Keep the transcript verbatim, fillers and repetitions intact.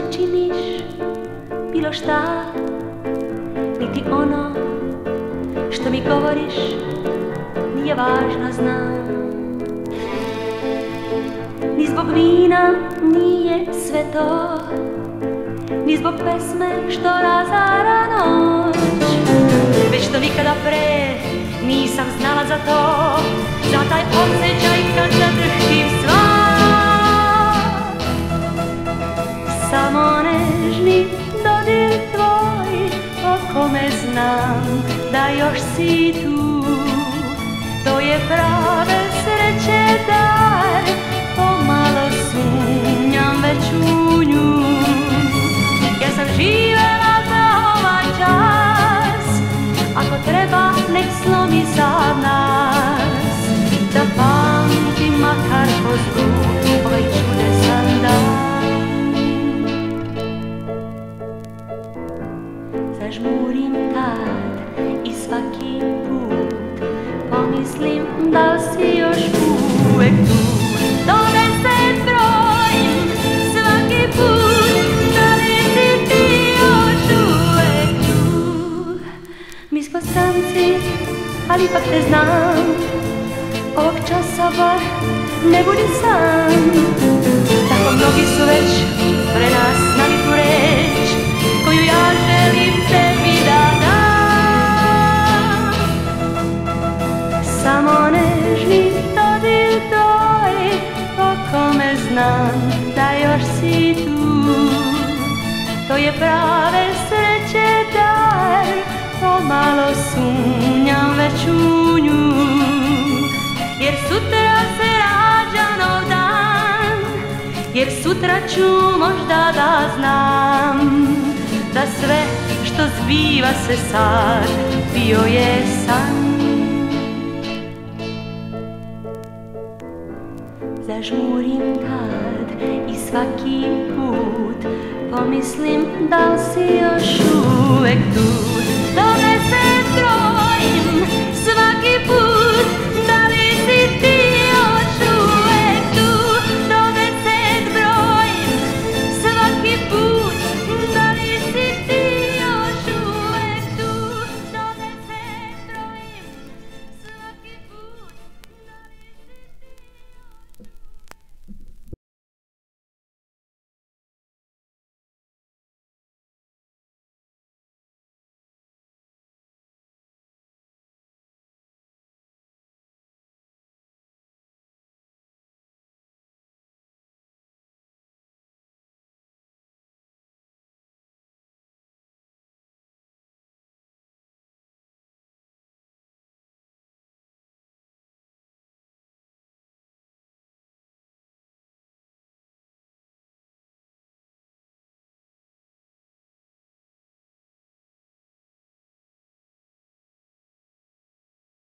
ne činiš bilo šta, niti ono što mi govoriš nije važno, znam. Ni zbog vina nije sve to, ni zbog pesme što razara noć, već što nikada pre nisam znala za to, za taj osjećaj kad zadrštim sva. Samo nežni dodir tvoj, o kome znam da još si tu, to je prave sreće dar, pomalo sumnjam već u nju, jer sam živela za ovaj čas, ako treba nek slomi sad nas, da pamtim makar po zlu ovaj čudesan dan. Zažmurim tad i svaki put pomislim da si još uvek tu. Do deset brojim svaki put, da li si ti još uvek tu. Mi smo stranci, ali ipak te znam, ovog časa bar ne budi sam. Tako mnogi su već pre nas znali tu reč, koju ja želim tebi da dam. Samo nežni dodir tvoj, o kome znam da još si tu, to je prave sreće dar, pomalo sumnjam već u nju, jer sutra se rađa nov dan, jer sutra ću možda da znam da sve što zbiva se sad bio je san. Zažmurim kad i svaki put pomislim da li si još uvek tu.